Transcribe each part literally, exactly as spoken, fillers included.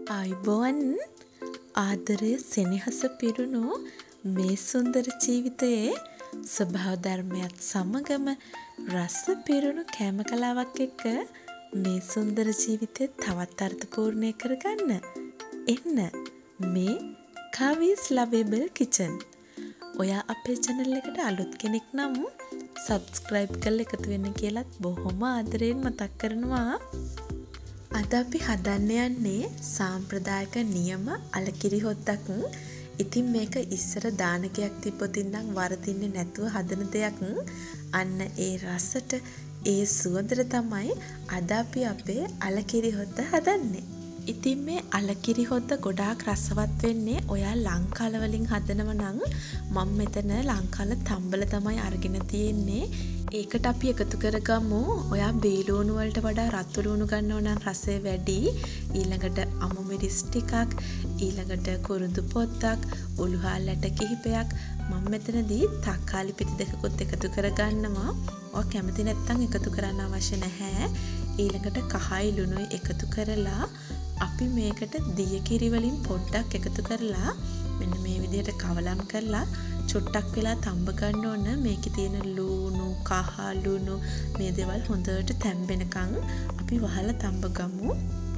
ආයුබෝවන් ආදරය සෙනෙහස පිරුණු මේ සුන්දර ජීවිතයේ ස්වභාව ධර්මයත් සමගම රස පිරුණු කෑම කලාවක් එක්ක මේ සුන්දර ජීවිතය තවත් අර්ථපූර්ණ කරගන්න එන්න මේ Kavi's Lovable Kitchen. ඔයා අපේ channel එකට අලුත් කෙනෙක් නම් subscribe කරලා එකතු වෙන්න කියලාත් බොහොම ආදරයෙන් මතක් කරනවා. අද අපි හදන්න යන්නේ සාම්ප්‍රදායික නියම අලකිරි හොද්දක්. ඉතින් මේක ඉස්සර දානකයක් තිබ්බොත් ඉඳන් වරදින්නේ නැතුව හදන දෙයක්. අන්න ඒ රසට ඒ සුවඳට තමයි අද අපි අපේ අලකිරි හොද්ද හදන්නේ. ඉතින් මේ අලකිරි හොද්ද ගොඩාක් රසවත් වෙන්නේ ඔයා ලංකාල වලින් හදනව නම් මම මෙතන ලංකාල තම්බල තමයි අරගෙන තියෙන්නේ. ඒකට අපි එකතු කරගමු. ඔයා බීලුණු වලට වඩා රතු ලුණු ගන්නව නම් රසය වැඩි. ඊළඟට අමු මිරිස් ටිකක්, ඊළඟට කුරුඳු පොත්තක්, උළුහල් ඇට කිහිපයක්. මම මෙතනදී තක්කාලි පිටි දෙකකුත් එකතු කරගන්නවා. ඔයා කැමති නැත්නම් එකතු කරන්න අවශ්‍ය නැහැ. ඊළඟට කහයි ලුණුයි එකතු කරලා අපි මේකට දිය කිරි වලින් පොඩ්ඩක් එකතු කරලා මෙන්න මේ විදිහට කවලම් කරලා චුට්ටක් වෙලා තඹ ගන්න ඕන. මේකේ තියෙන ලුණු, කහ ලුණු මේ දේවල් හොඳට තැම්බෙනකන් අපි වහලා තඹ ගමු.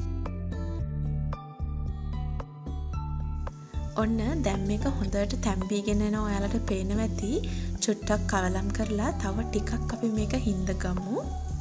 ඔන්න දැන් මේක හොඳට තැම්බීගෙන යනවා. ඔයාලට පේනවා ඇති. චුට්ටක් කවලම් කරලා තව ටිකක් අපි මේක හිඳ ගමු.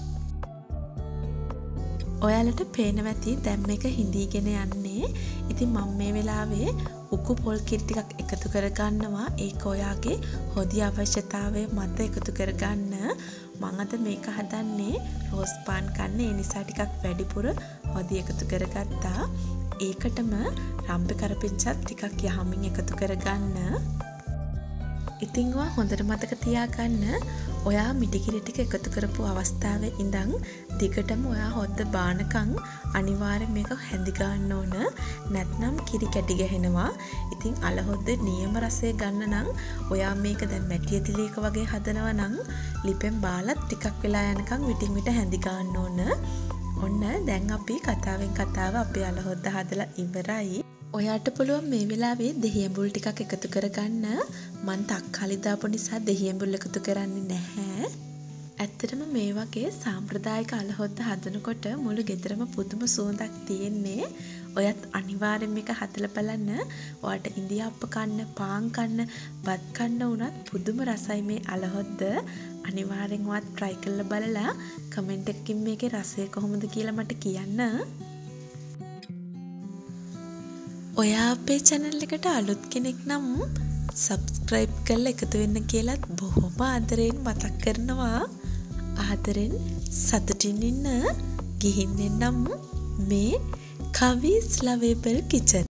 ඔයාලට පේනවා ඇති දැන් මේක හිඳීගෙන යන්නේ. ඉතින් මම මේ වෙලාවේ උකු පොල් කිරි ටිකක් එකතු කරගන්නවා. ඒක ඔයාගේ හොදි අවශ්‍යතාවය මත එකතු කරගන්න. මම අද මේක හදන්නේ රෝස් පාන් කන්න. ඒ නිසා ටිකක් වැඩිපුර හොදි එකතු කරගත්තා. ඒකටම රම්පේ කරපිංචත් ටිකක් යහමින් එකතු කරගන්න. ඉතින් ඔයා හොඳට මතක තියාගන්න ඔයා මිටි කිරි ටික එකතු කරපු අවස්ථාවේ ඉඳන් දිගටම ඔයා හොද්ද බානකම් අනිවාර්යෙන් මේක හැඳි ගන්න ඕන. නැත්නම් කිරි කැටි ගහනවා. ඉතින් අල හොද්දේ නියම රසය ගන්න නම් ඔයා මේක දැන් මැටි ඇතිලේක වගේ හදනවා නම් ලිපෙන් බාලත් ටිකක් වෙලා යනකම් විටින් විට හැඳි ගන්න ඕන. ඔන්න දැන් අපි කතාවෙන් කතාව අපේ අල හොද්ද හදලා ඉවරයි. ඔයාට පුළුවන් මේ වෙලාවේ දෙහියඹුල් ටිකක් එකතු කරගන්න. මං තක්කාලි දාපු නිසා දෙහියඹුල් එකතු කරන්නේ නැහැ. ඇත්තටම මේ වගේ සාම්ප්‍රදායික අලහොද්ද හදනකොට මුළු ගෙදරම පුදුම සුවඳක් තියෙන්නේ. ඔයත් අනිවාර්යෙන් මේක හදලා බලන්න. ඔයාට ඉන්දියාප්ප කන්න, පාන් කන්න, බත් කන්න උනත් පුදුම රසයි මේ අලහොද්ද. අනිවාර්යෙන් ඔයාත් try කරලා බලලා කමෙන්ට් එකකින් මේකේ රසය කොහොමද කියලා මට කියන්න. ඔයා අපේ channel එකට අලුත් කෙනෙක් නම් subscribe කරලා එකතු වෙන්න කියලාත් බොහොම ආදරෙන් මතක් කරනවා. ආදරෙන් සතුටින් ඉන්න ගිහින් එන්නම් මේ Kavi's Lovable Kitchen.